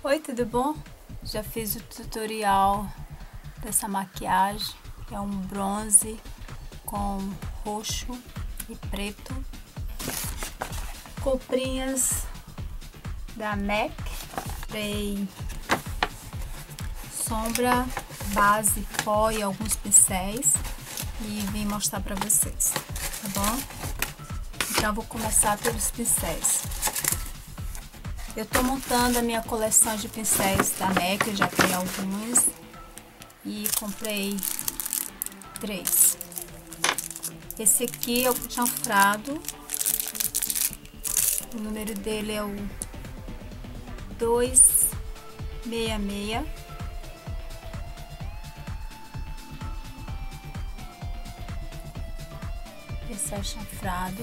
Oi, tudo bom? Já fiz o tutorial dessa maquiagem. É um bronze com roxo e preto. Comprinhas da MAC. Comprei sombra, base, pó e alguns pincéis. E vim mostrar pra vocês, tá bom? Então, vou começar pelos pincéis. Eu tô montando a minha coleção de pincéis da MAC, eu já tenho alguns. E comprei 3. Esse aqui é o chanfrado. O número dele é o 266. Esse é o chanfrado.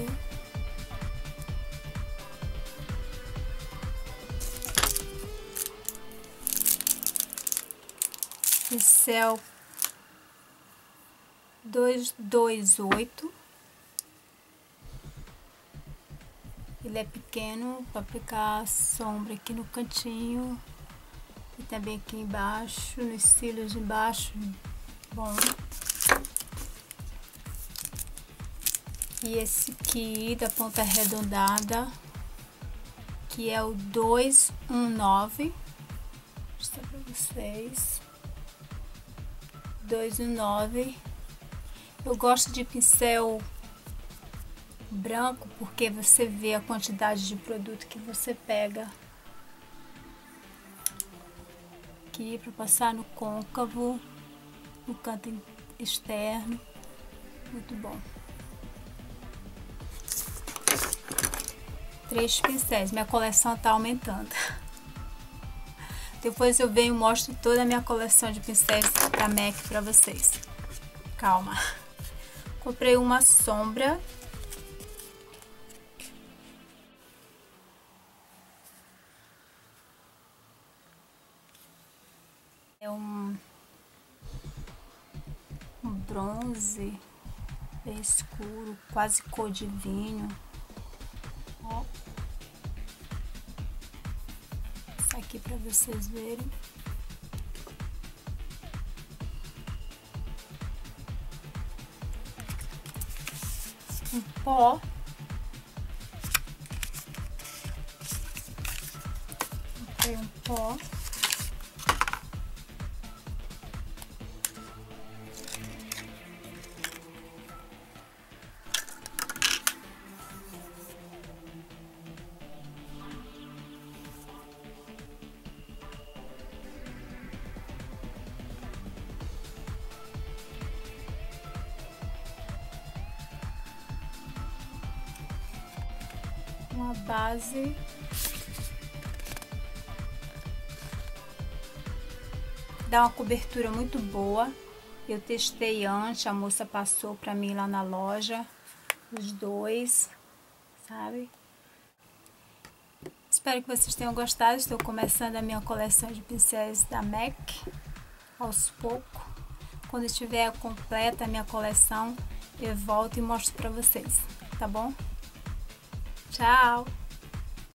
Pincel 228. Ele é pequeno para aplicar sombra aqui no cantinho e também aqui embaixo, nos cílios de baixo. Bom. E esse aqui da ponta arredondada, que é o 219. Vou mostrar para vocês. 219. Eu gosto de pincel branco porque você vê a quantidade de produto que você pega aqui para passar no côncavo, no canto externo. Muito bom. 3 pincéis. Minha coleção tá aumentando. Depois eu venho e mostro toda a minha coleção de pincéis da MAC pra vocês. Calma. Comprei uma sombra. É um bronze bem escuro, quase cor de vinho. Ó. Aqui para vocês verem. Um pó. Comprei um pó. Uma base. Dá uma cobertura muito boa. Eu testei antes, a moça passou pra mim lá na loja. Os dois, sabe? Espero que vocês tenham gostado. Estou começando a minha coleção de pincéis da MAC aos poucos. Quando estiver completa a minha coleção, eu volto e mostro pra vocês, tá bom? Tchau!